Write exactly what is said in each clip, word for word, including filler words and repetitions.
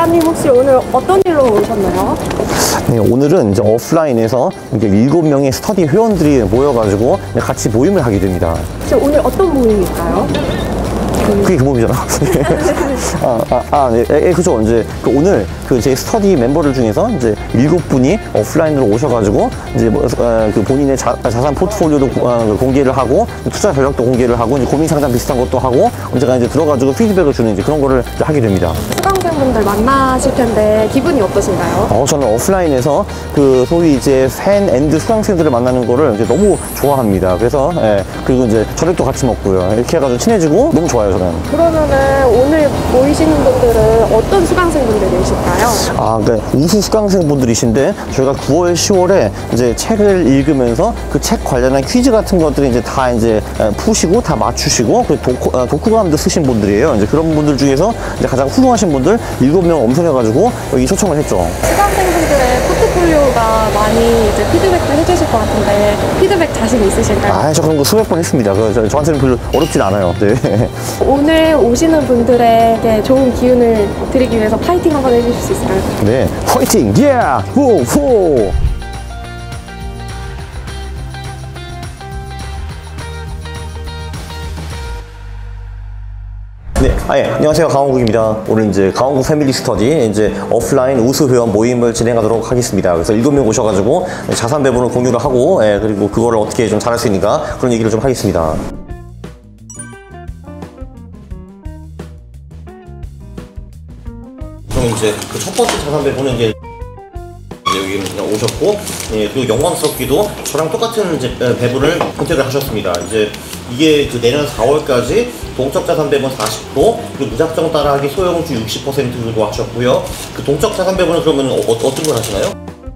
기아님 혹시 오늘 어떤 일로 오셨나요? 네, 오늘은 이제 오프라인에서 이제 일곱 명의 스터디 회원들이 모여가지고 같이 모임을 하게 됩니다. 지금 오늘 어떤 모임일까요? 그게 그 모임이잖아. 아, 아, 아, 네, 예, 그죠. 이제 그 오늘 그 제 스터디 멤버들 중에서 이제 일곱 분이 오프라인으로 오셔가지고 이제 뭐, 어, 그 본인의 자, 자산 포트폴리오도 어, 공개를 하고 투자 전략도 공개를 하고 이제 고민 상담 비슷한 것도 하고 언제가 이제 들어가지고 피드백을 주는 이제 그런 거를 이제 하게 됩니다. 수강생분들 만나실 텐데 기분이 어떠신가요? 어, 저는 오프라인에서 그 소위 이제 팬 앤드 수강생들을 만나는 거를 이제 너무 좋아합니다. 그래서 예, 그리고 이제 저녁도 같이 먹고요. 이렇게 해가지고 친해지고 너무 좋아요, 저는. 그러면은 오늘 모이시는 분들은 어떤 수강생분들이실까요? 아, 그러니까 우수 수강생분들이신데 저희가 구월, 시월에 이제 책을 읽으면서 그 책 관련한 퀴즈 같은 것들이 이제 다 이제 푸시고 다 맞추시고 그 도쿠, 아, 독후감도 쓰신 분들이에요. 이제 그런 분들 중에서 이제 가장 훌륭하신 분들 일곱 명 엄선해가지고 여기 초청을 했죠. 수강생분들의 포트폴리오가 많이 이제 피드백도 해주실 것 같은데 피드백 자신 있으실까요? 아, 저 그런 거 수백 번 했습니다. 그, 저, 저한테는 별로 어렵진 않아요. 네. 오늘 오시는 분들에게 좋은 기운을 드리기 위해서 파이팅 한번 해주실 수 있을까요? 네, 화이팅! 예! 후! 후! 네, 아, 예. 안녕하세요. 강원국입니다. 오늘 이제 강원국 패밀리 스터디 이제 오프라인 우수 회원 모임을 진행하도록 하겠습니다. 그래서 일곱 명 오셔가지고 자산 배분을 공유를 하고, 예, 그리고 그거를 어떻게 좀 잘할 수 있는가 그런 얘기를 좀 하겠습니다. 그럼 이제 그 첫 번째 자산 배분은 이제 여기 그냥 오셨고, 예, 그리고 영광스럽게도 저랑 똑같은 이제 배분을 선택을 하셨습니다. 이제 이게 그 내년 사월까지 동적 자산 배분 사십 퍼센트 그리고 무작정 따라하기 소형주 육십 퍼센트로 하셨고요. 그 동적 자산 배분은 그러면 어, 어떤 걸 하시나요?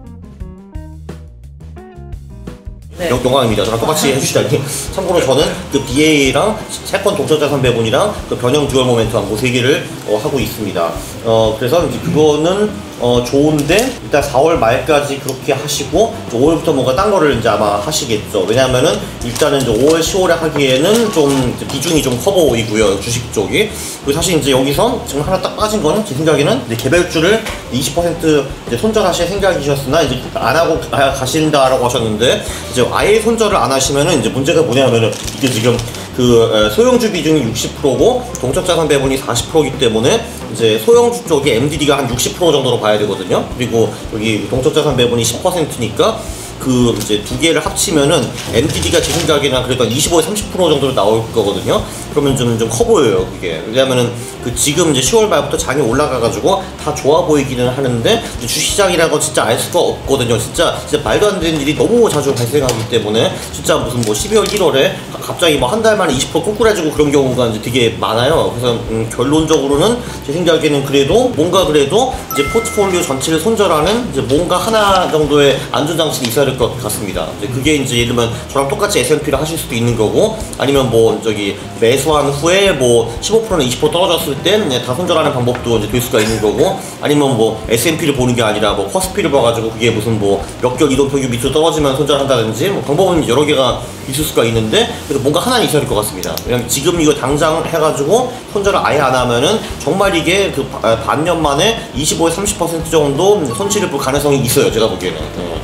네. 영광입니다. 저랑 똑같이 해주시다니. 참고로 저는 그 비에이랑 채권 동적 자산 배분이랑 그 변형 듀얼 모멘텀 뭐 세 개를 어, 하고 있습니다. 어, 그래서 이제 그거는 어, 좋은데 일단 사월 말까지 그렇게 하시고 오월부터 뭔가 딴 거를 이제 아마 하시겠죠. 왜냐하면은 일단은 이제 오월, 시월에 하기에는 좀 비중이 좀 커 보이고요, 주식 쪽이. 그리고 사실 이제 여기서 지금 하나 딱 빠진 거는 제 생각에는 이제 개별주를 이십 퍼센트 이제 손절하실 생각이셨으나 이제 안 하고 가신다라고 하셨는데 이제 아예 손절을 안 하시면은 이제 문제가 뭐냐면은 이게 지금 그 소형주 비중이 육십 퍼센트고 동적 자산 배분이 사십 퍼센트이기 때문에 이제 소형주 쪽에 엠디디가 한 육십 퍼센트 정도로 봐야 되거든요. 그리고 여기 동적 자산 배분이 십 퍼센트니까 그 이제 두 개를 합치면은 엠디디가 제 생각에는 그래도 한 이십오에서 삼십 퍼센트 정도로 나올 거거든요. 그러면 좀 좀 커 보여요, 그게. 왜냐면은 그 지금 이제 시월 말부터 장이 올라가가지고 다 좋아 보이기는 하는데 주시장이라는 건 진짜 알 수가 없거든요. 진짜 진짜 말도 안 되는 일이 너무 자주 발생하기 때문에 진짜 무슨 뭐 십이월, 일월에 갑자기 뭐 한 달 만에 이십 퍼센트 꼬꾸라지고 그런 경우가 이제 되게 많아요. 그래서 음, 결론적으로는 제 생각에는 그래도 뭔가 그래도 이제 포트폴리오 전체를 손절하는 이제 뭔가 하나 정도의 안전장치는 있어야 될 것 같습니다. 이제 그게 이제 예를 들면 저랑 똑같이 에스 앤 피를 하실 수도 있는 거고 아니면 뭐 저기 매수한 후에 뭐 십오 퍼센트나 이십 퍼센트 떨어졌을 땐 다 손절하는 방법도 이제 될 수가 있는 거고 아니면 뭐 에스 앤 피를 보는 게 아니라 뭐 코스피를 봐가지고 그게 무슨 뭐 몇 개월 이동평균 밑으로 떨어지면 손절한다든지 뭐 방법은 여러 개가 있을 수가 있는데 그래도 뭔가 하나는 있어야 될 것 같습니다. 왜냐면 지금 이거 당장 해가지고 손절을 아예 안 하면은 정말 이게 그 반년 만에 이십오에서 삼십 퍼센트 정도 손실을 볼 가능성이 있어요, 제가 보기에는. 네.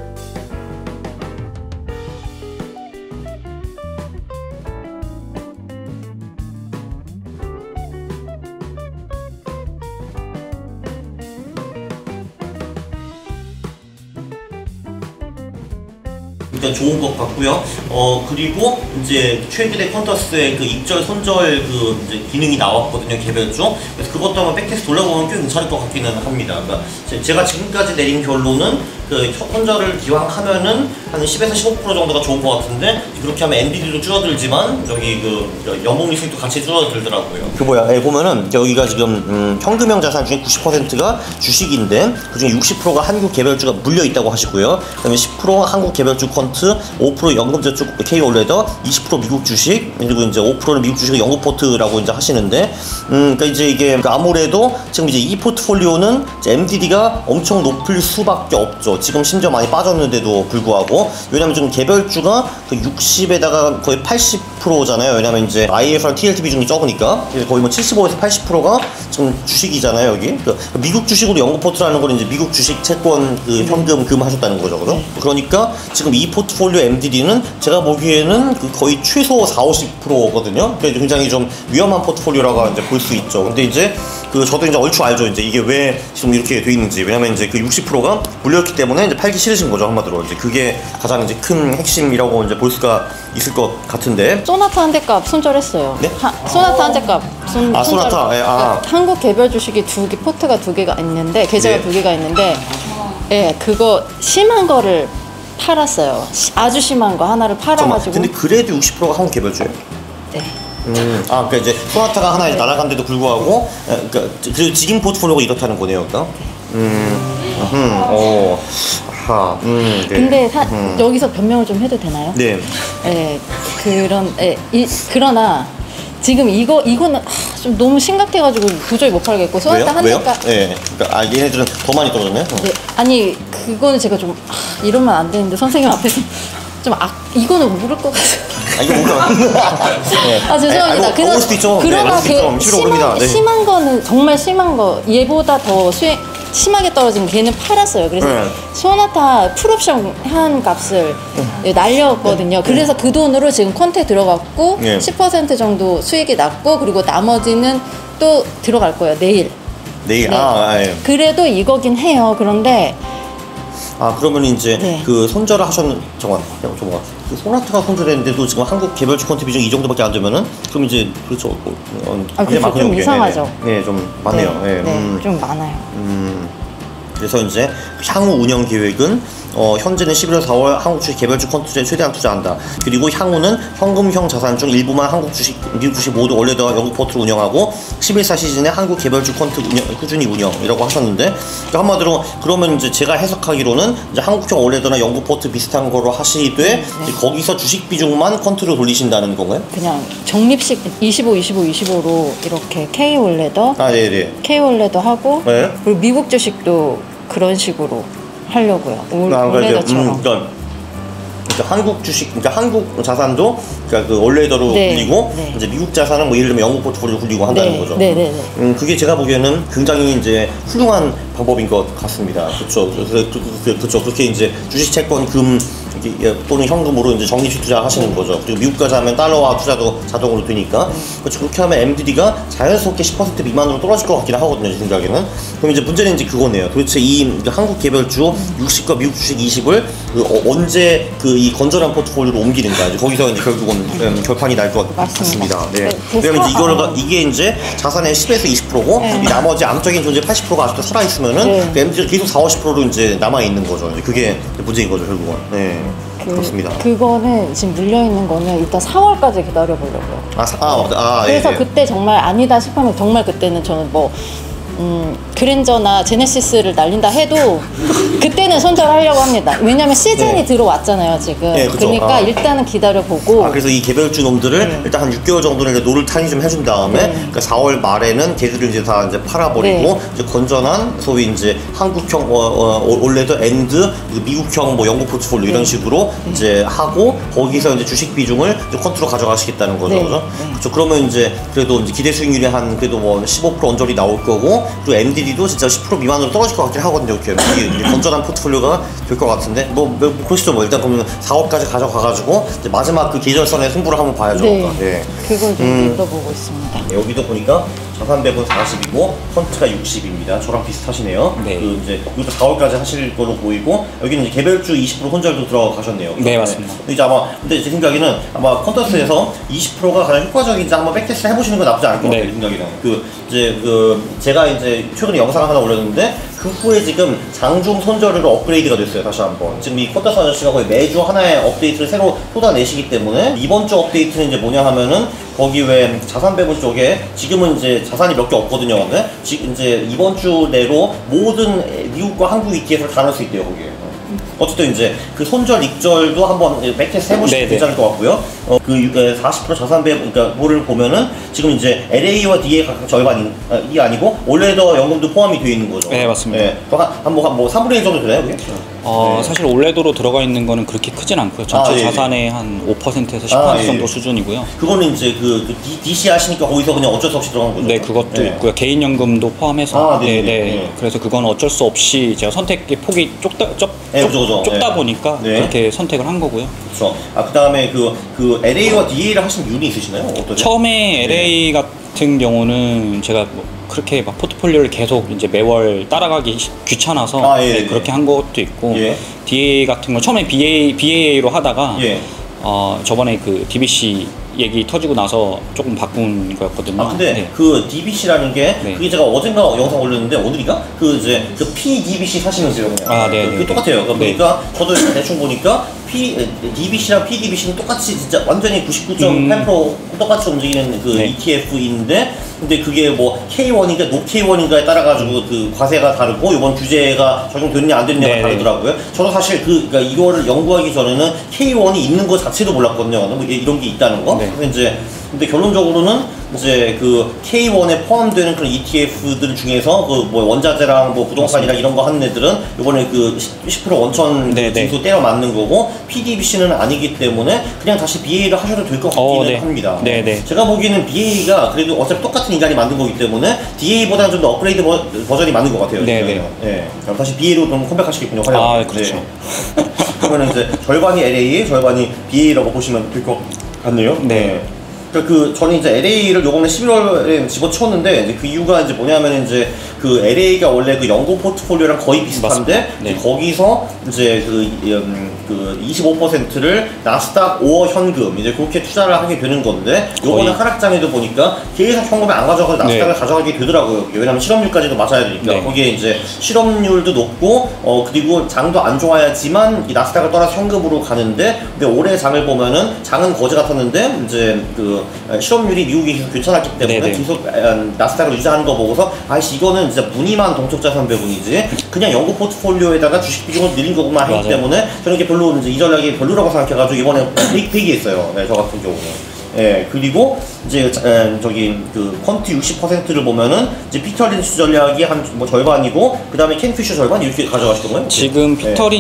일단 좋은 것 같고요. 어 그리고 이제 최근에 컨터스의 그 입절 손절 그 이제 기능이 나왔거든요, 개별주. 그래서 그것도 한번 백테스트 돌려보면 꽤 괜찮을 것 같기는 합니다. 그러니까 제가 지금까지 내린 결론은 그 손절을 기왕 하면은 한 십에서 십오 퍼센트 정도가 좋은 것 같은데 그렇게 하면 엠디디도 줄어들지만 여기 그 연봉 리스크도 같이 줄어들더라고요. 그 뭐야, 예, 보면은 여기가 지금 음, 현금형 자산 중에 구십 퍼센트가 주식인데 그중에 육십 퍼센트가 한국 개별주가 물려 있다고 하시고요. 그다음에 십 퍼센트 한국 개별주 펀트, 오 퍼센트 연금저축 K올레더, 이십 퍼센트 미국 주식, 그리고 이제 오 퍼센트는 미국 주식의 연금 포트라고 이제 하시는데, 음, 그러니까 이제 이게 그러니까 아무래도 지금 이제 이 포트폴리오는 이제 엠디디가 엄청 높을 수밖에 없죠. 지금 심지어 많이 빠졌는데도 불구하고. 정도. 왜냐면 지금 개별주가 그 육십에다가 거의 팔십 퍼센트잖아요. 왜냐면 이제 아이에프랑 티엘티 비중이 적으니까. 그래서 거의 뭐 칠십오에서 팔십 퍼센트가 지금 주식이잖아요, 여기. 그 미국 주식으로 영국 포트라는 거는 이제 미국 주식 채권 그 현금 금 하셨다는 거죠, 그죠? 그러니까 지금 이 포트폴리오 엠디디는 제가 보기에는 그 거의 최소 사오십 퍼센트거든요. 그러니까 굉장히 좀 위험한 포트폴리오라고 이제 볼 수 있죠. 근데 이제 그 저도 이제 얼추 알죠. 이제 이게 왜 지금 이렇게 돼 있는지. 왜냐면 이제 그 육십 퍼센트가 물렸기 때문에 이제 팔기 싫으신 거죠, 한마디로. 이제 그게 가장 이제 큰 핵심이라고 이제 볼 수가 있을 것 같은데. 소나타 한 대 값 손절했어요. 네? 하, 소나타 한 대 값 손, 아, 손절. 소나타. 예, 아. 그러니까 한국 개별 주식이 두 개, 포트가 두 개가 있는데 계좌가 네. 두 개가 있는데, 예, 그거 심한 거를 팔았어요. 시- 아주 심한 거 하나를 잠깐만. 팔아가지고. 근데 그래도 육십 퍼센트가 한국 개별주예요. 네. 음, 아, 그러니까 이제 소나타가 하나 이제 날아간데도 불구하고, 에, 그러니까 그 지금 포트폴리오가 이렇다는 거네요, 그러니까. 음, 음, 어, 하, 음, 네. 근데 사, 음. 여기서 변명을 좀 해도 되나요? 네. 예, 그런, 예, 이, 그러나 지금 이거 이거는 하, 좀 너무 심각해가지고 도저히 못 팔겠고 왜요? 소나타 한 왜요? 대가. 예. 그러니까 아, 얘네들은 더 많이 떨어졌네. 어. 네, 아니 그거는 제가 좀 하, 이러면 안 되는데 선생님 앞에서 좀 아, 이거는 모를 것 같아요. 아, 이거 뭔가. 네. 아 죄송합니다. 아, 모를 수도 있죠. 네, 그러나 모를 수도 있죠. 그 실로 모릅니다. 심한, 네. 심한 거는 정말 심한 거 얘보다 더 수익 심하게 떨어진 걔는 팔았어요. 그래서 네. 소나타 풀옵션 한 값을 예, 날렸거든요. 그래서 그 돈으로 지금 콘테 들어갔고 네. 십 퍼센트 정도 수익이 났고 그리고 나머지는 또 들어갈 거예요. 내일. 내일, 네. 아, 아, 예. 그래도 이거긴 해요. 그런데 아, 그러면 이제 네. 그 손절을 하셨는, 잠깐만, 야, 잠깐만. 그 소나타가 손절했는데도 지금 한국 개별주 콘트 비중이 이 정도밖에 안 되면은, 그럼 이제, 그렇죠. 어, 어, 아, 굉장히 그렇죠. 많군요, 좀 그게. 이상하죠. 네, 네, 좀 많네요. 네, 네, 음. 좀 많아요. 음, 그래서 이제 향후 운영 계획은 어, 현재는 십일월 사월 한국 주식 개별주 콘투자에 최대한 투자한다. 그리고 향후는 현금형 자산 중 일부만 한국 주식, 미국 주식 모두 원래대와 영국 포트를 운영하고 십일사 시즌에 한국 개별주 콘트 운영, 꾸준히 운영이라고 하셨는데, 그러니까 한마디로 그러면 이제 제가 해석하기로는 이제 한국형 원래대나 영국 포트 비슷한 거로 하시되 이제 거기서 주식 비중만 콘트로 돌리신다는 건가요? 그냥 적립식 이십오, 이십오, 이십오로 이렇게 K 월레더, 아, 네네. K 월레더 하고 네. 그리고 미국 주식도 그런 식으로 하려고요. 올, 아, 그러니까 이제, 월레더처럼. 음, 그러니까, 그러니까 한국 주식, 그러니까 한국 자산도 그러니까 그 원래대로 네, 굴리고 네. 이제 미국 자산은 뭐 예를 들면 영국 포트폴리오 굴리고 한다는 네, 거죠. 네, 네, 네. 음, 그게 제가 보기에는 굉장히 이제 훌륭한 방법인 것 같습니다. 그렇죠. 그래서 그렇죠. 그렇게 이제 주식, 채권, 금 이렇게 또는 현금으로 이제 적립식 투자 하시는 거죠. 그리고 미국까지 하면 달러화 투자도 자동으로 되니까. 그렇죠. 그렇게 하면 엠디디가 자연스럽게 십 퍼센트 미만으로 떨어질 것 같긴 하거든요, 제 생각에는. 그럼 이제 문제는 이제 그거네요. 도대체 이 한국 개별주 육십과 미국 주식 이십을 그 어, 언제 그 이 건전한 포트폴리오로 옮기는가. 이제 거기서 이제 결국은 음, 결판이 날 것 같습니다. 네. 네, 왜냐면 이제 이거를 아, 이게 이제 자산의 십에서 이십 퍼센트고 네. 이 나머지 암적인 존재 팔십 퍼센트가 아직도 살아 있으면은 네. 그 엠디디가 계속 사오십 퍼센트로 이제 남아 있는 거죠. 이제 그게 문제인 거죠, 결국은. 네. 그, 그렇습니다. 그거는 지금 물려있는 거는 일단 사월까지 기다려보려고요. 아, 사- 아, 아, 예, 그래서 예. 그때 정말 아니다 싶으면 정말 그때는 저는 뭐 음, 그랜저나 제네시스를 날린다 해도 그때는 손절하려고 합니다. 왜냐면 시즌이 네. 들어왔잖아요, 지금. 네, 그쵸. 그러니까 아. 일단은 기다려보고. 아, 그래서 이 개별주 놈들을 네. 일단 한 육 개월 정도는 이제 노를 타니 좀 해준 다음에, 네. 그러니까 사월 말에는 걔들을 이제 다 이제 팔아버리고, 네. 이제 건전한 소위 이제 한국형, 어, 어, 원래도 엔드, 미국형 뭐 영국 포트폴리오 이런 네. 식으로 이제 하고, 거기서 이제 주식 비중을 이제 컨트롤 가져가시겠다는 거죠. 네. 그죠? 네. 그렇죠. 그러면 이제 그래도 이제 기대 수익률이 한 그래도 뭐 십오 퍼센트 언저리 나올 거고, 그리고 엠디디도 진짜 십 퍼센트 미만으로 떨어질 것 같긴 하거든요. 이렇게 이게 건전한 포트폴리오가 될 것 같은데, 뭐, 뭐 그러시죠. 뭐 일단 그러면 사월까지 가져가가지고 이제 마지막 그 계절선에 승부를 한번 봐야죠. 네. 그러니까. 예. 그걸 좀 음. 믿어보고 있습니다. 네, 여기도 보니까 자산 배분 사십이고 펀트가 육십입니다. 저랑 비슷하시네요. 네. 그 이제 이것도 사월까지 하실 걸로 보이고, 여기는 이제 개별주 이십 퍼센트 혼절도 들어가셨네요. 네, 맞습니다. 근데 이제 아마 근데 제 생각에는 아마 컨터스에서 이십 퍼센트가 가장 효과적인지 한번 백테스트 해보시는 건 나쁘지 않을 것 같아요. 네. 제 생각에는. 그 이제 그 제가 이제 최근에 영상을 하나 올렸는데 그 후에 지금 장중 손절으로 업그레이드가 됐어요. 다시 한번. 지금 이 컨터스 아저씨가 거의 매주 하나의 업데이트를 새로 쏟아내시기 때문에 이번 주 업데이트는 이제 뭐냐 하면은 거기 왜 자산 배분 쪽에 지금은 이제 자산이 몇 개 없거든요. 네? 지금 이제 이번 주 내로 모든 미국과 한국 이티에프를 다 넣을 수 있대요, 거기에. 어쨌든 이제 그 손절 익절도 한번 백테스트 해보시면 네네. 괜찮을 것 같고요. 어, 그 사십 퍼센트 자산 배분을 보면은 지금 이제 엘에이와 디에이 각각 절반이 아니고 올레더 연금도 포함이 되어 있는 거죠. 네, 맞습니다. 네. 한뭐 뭐 삼분의 일 정도 되나요, 그게? 어, 네. 사실 올레도로 들어가 있는 거는 그렇게 크진 않고요. 전체 아, 예, 예. 자산의 한 오 퍼센트에서 십 퍼센트 아, 예, 정도 예. 수준이고요. 그거는 이제 그, 그 디씨 하시니까 거기서 그냥 어쩔 수 없이 들어간 거죠. 네, 그것도 네. 있고요. 개인연금도 포함해서. 아, 네네네. 네, 네. 네. 그래서 그건 어쩔 수 없이 제가 선택의 폭이 좁다, 좁, 네, 그죠, 그죠. 좁다 네. 보니까 네. 그렇게 선택을 한 거고요. 그렇죠. 아, 그 다음에 그, 그 엘에이와 디에이를 하신 이유는 있으시나요? 어떠세요? 처음에 엘에이 같은 경우는 제가 뭐 그렇게 막 포트폴리오를 계속 이제 매월 따라가기 시- 귀찮아서 아, 예, 네, 예. 그렇게 한 것도 있고 예. 디에이 같은 거 처음에 비에이, 비에이로 하다가 예. 어, 저번에 그 디비씨 얘기 터지고 나서 조금 바꾼 거였거든요. 아 근데 네. 그 디비씨라는 게 네. 그게 제가 어젠가 영상 올렸는데 오늘인가 그 이제 그 피디비씨 사시면서요 그냥 아, 네, 그게 네, 똑같아요. 네. 그러니까 저도 대충 보니까 P 디비씨랑 피디비씨는 똑같이 진짜 완전히 구십구 점 팔 퍼센트 똑같이 움직이는 그 네. 이티에프인데 근데 그게 뭐 케이 원인가 노 케이 원인가에 따라 가지고 그 과세가 다르고 이번 규제가 적용되느냐 안 되느냐가 네, 다르더라고요. 저도 사실 그 그러니까 이거를 연구하기 전에는 케이 원이 있는 것 자체도 몰랐거든요. 뭐 이런 게 있다는 거. 네. 근데 이제 근데 결론적으로는 이제 그 케이 원에 포함되는 그런 이티에프들 중에서 그 뭐 원자재랑 뭐 부동산이랑 이런 거 하는 애들은 이번에 그 십 퍼센트 원천 네, 네. 징수 때려 맞는 거고 피디비씨는 아니기 때문에 그냥 다시 비에이를 하셔도 될 것 같기는 어, 네. 합니다. 네, 네. 제가 보기에는 비에이가 그래도 어차피 똑같은 인간이 만든 거기 때문에 디에이보다는 좀 더 업그레이드 버, 버전이 맞는 것 같아요. 네, 지금. 네. 그럼 다시 비에이로 좀 컴백하시겠군요. 활용. 아, 그렇죠. 그러면 이제 절반이 엘에이, 절반이 비에이라고 보시면 될 것 같네요. 네. 그, 그 저는 이제 엘에이를 요번에 십일월에 집어치웠는데 이제 그 이유가 이제 뭐냐면 이제 그 엘에이가 원래 그 연금 포트폴리오랑 거의 비슷한데 맞습니다. 네. 이제 거기서 이제 그, 음, 그 이십오 퍼센트를 나스닥 오어 현금 이제 그렇게 투자를 하게 되는 건데 요번에 거의. 하락장에도 보니까 계속 현금을 안 가져가고 나스닥을 네. 가져가게 되더라고요. 왜냐면 실업률까지도 맞아야 되니까 네. 거기에 이제 실업률도 높고 어 그리고 장도 안 좋아야지만 이 나스닥을 떠나서 현금으로 가는데 근데 올해 장을 보면은 장은 거지 같았는데 이제 그 실업률이 미국이 계속 괜찮았기 때문에 네네. 계속 나스닥을 유지하는 거 보고서 아이씨 이거는 진짜 무늬만 동적자산 배분이지 그냥 연금 포트폴리오에다가 주식 비중을 늘린 거구만 하기 맞아요. 때문에 저는 이게 별로 이제 이 전략이 별로라고 생각해가지고 이번에 폐기, 폐기했어요. 네, 저 같은 경우는. 예, 그리고 이제 자, 에, 저기 그 퀀트 육십 퍼센트를 보면은 이제 피터 린치 전략이 한 뭐 절반이고 그 다음에 캔피셔 절반 이렇게 가져가시던 거예요? 지금 네. 피터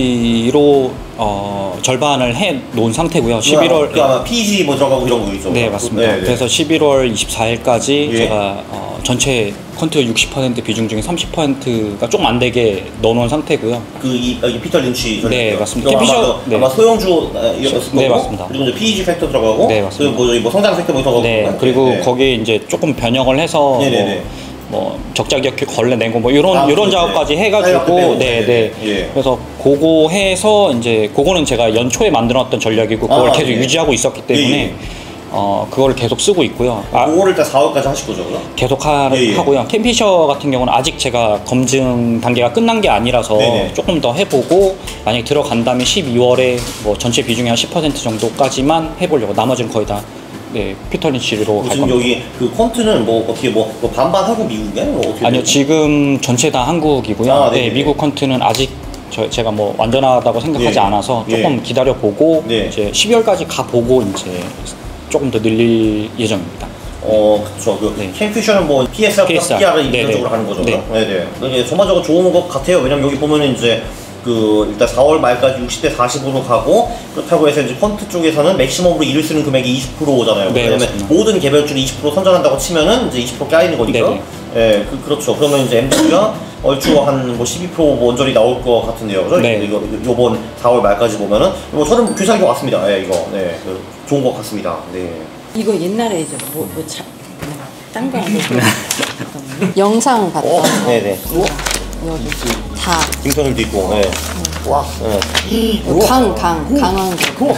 린치로 어, 절반을 해 놓은 상태고요. 십일월 그 아마 피이지 뭐 들어가고 이런 거 있죠. 네, 맞습니다. 네, 네. 그래서 십일월 이십사일까지 예. 제가 어, 전체 퀀트 육십 퍼센트 비중 중에 삼십 퍼센트가 조금 안 되게 넣어놓은 상태고요. 그 이, 이 피터 린치 전략. 네, 맞습니다. 아마, 캔피셔- 그, 네. 아마 소형주였을 거고. 네, 맞습니다. 그리고 이제 피이지 팩터 들어가고. 네, 맞습니다. 그리고 뭐, 저기 뭐 성장 팩터 뭐 들어가고. 네, 그리고 거기에 이제 조금 변형을 해서 네네네. 뭐, 뭐 적자 기업 걸레 내고 뭐 이런 아, 이런 그렇죠. 작업까지 네. 해가지고 빼고, 네, 네, 네. 예. 그래서 그거 해서 이제 그거는 제가 연초에 만들어놨던 전략이고 그걸 아, 계속 예. 유지하고 있었기 때문에 예, 예. 어 그거를 계속 쓰고 있고요. 아, 그거를 일단 사월까지 하실 거죠, 그럼? 계속 하, 예, 예. 하고요. 캠피셔 같은 경우는 아직 제가 검증 단계가 끝난 게 아니라서 네네. 조금 더 해보고 만약에 들어간다면 십이월에 뭐 전체 비중의 한 십 퍼센트 정도까지만 해보려고 나머지는 거의 다 네, 피터 린치로 갈 지금 겁니다. 여기 그 콘트는 뭐 어떻게 뭐, 뭐 반반 하고 미국에? 뭐 어떻게 아니요, 돼요? 지금 전체 다 한국이고요. 아, 네, 네네. 미국 컨트는 아직 저, 제가 뭐 완전하다고 생각하지 예. 않아서 조금 예. 기다려 보고 네. 이제 십이월까지 가 보고 이제 조금 더 늘릴 예정입니다. 어, 그쵸. 그, 네. 캠피셔는 뭐, 피에스알, 피에스알. 피알을 네네. 이런 쪽으로 하는 거죠. 네. 네네. 이게 전반적으로 좋은 것 같아요. 왜냐면 여기 보면은 이제, 그, 일단 사월 말까지 육십 대 사십으로 가고, 그렇다고 해서 이제 펀트 쪽에서는 맥시멈으로 잃을 수 있는 금액이 이십 퍼센트잖아요. 네, 왜냐면 맞습니다. 모든 개별주를 이십 퍼센트 선전한다고 치면은 이제 이십 퍼센트 까이는 거니까. 네네. 예, 그, 그렇죠. 그러면 이제 엠디가 얼추 한 뭐 십이 퍼센트 원전이 나올 것 같은데요. 그죠? 네. 이거, 요번 사월 말까지 보면은. 뭐 저는 괜찮은 것 같습니다. 예, 이거. 네. 그, 좋은 것 같습니다. 네. 이거 옛날에 이제 뭐, 뭐 차, 딴거 아니고 영상 봤다. 어, 네네. 여기 다. 김선일도 있고, 예. 와, 예. 강, 강, 강한 거.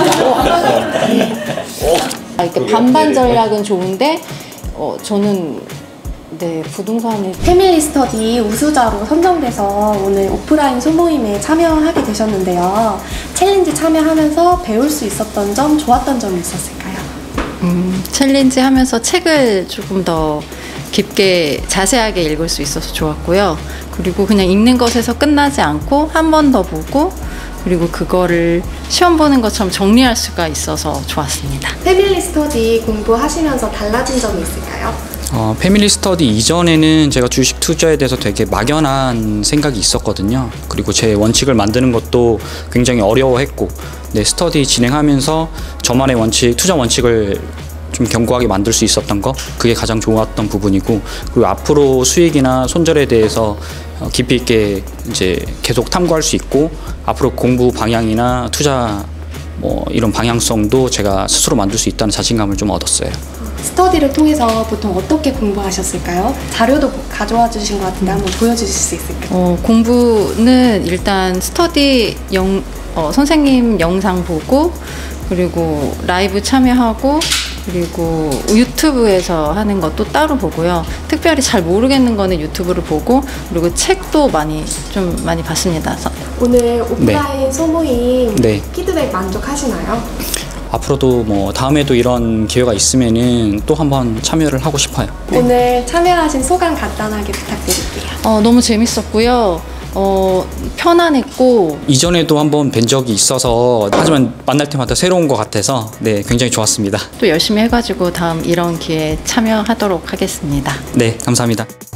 아, 이렇게 그러게요. 반반 네네. 전략은 좋은데, 어, 저는, 네, 부동산에. 패밀리 스터디 우수자로 선정돼서 오늘 오프라인 소모임에 참여하게 되셨는데요. 챌린지 참여하면서 배울 수 있었던 점, 좋았던 점이 있었을까요? 음, 챌린지 하면서 책을 조금 더 깊게 자세하게 읽을 수 있어서 좋았고요. 그리고 그냥 읽는 것에서 끝나지 않고 한 번 더 보고 그리고 그거를 시험 보는 것처럼 정리할 수가 있어서 좋았습니다. 패밀리 스터디 공부하시면서 달라진 점이 있을까요? 어, 패밀리 스터디 이전에는 제가 주식 투자에 대해서 되게 막연한 생각이 있었거든요. 그리고 제 원칙을 만드는 것도 굉장히 어려워했고, 네, 스터디 진행하면서 저만의 원칙, 투자 원칙을 좀 견고하게 만들 수 있었던 거, 그게 가장 좋았던 부분이고, 그리고 앞으로 수익이나 손절에 대해서 깊이 있게 이제 계속 탐구할 수 있고, 앞으로 공부 방향이나 투자 뭐 이런 방향성도 제가 스스로 만들 수 있다는 자신감을 좀 얻었어요. 스터디를 통해서 보통 어떻게 공부하셨을까요? 자료도 가져와 주신 것 같은데 한번 보여주실 수 있을까요? 어, 공부는 일단 스터디 영, 어, 선생님 영상 보고 그리고 라이브 참여하고 그리고 유튜브에서 하는 것도 따로 보고요. 특별히 잘 모르겠는 거는 유튜브를 보고 그리고 책도 많이 좀 많이 봤습니다. 오늘 오프라인 소모임 네. 피드백 만족하시나요? 앞으로도 뭐 다음에도 이런 기회가 있으면은 또 한번 참여를 하고 싶어요. 오늘 참여하신 소감 간단하게 부탁드릴게요. 어, 너무 재밌었고요. 어, 편안했고 이전에도 한번 뵌 적이 있어서 하지만 만날 때마다 새로운 것 같아서 네, 굉장히 좋았습니다. 또 열심히 해가지고 다음 이런 기회에 참여하도록 하겠습니다. 네, 감사합니다.